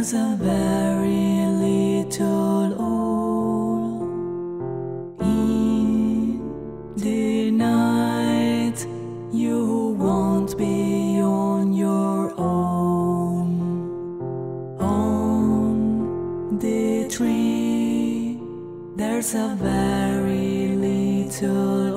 There's a very little hole in the night. You won't be on your own. On the tree, there's a very little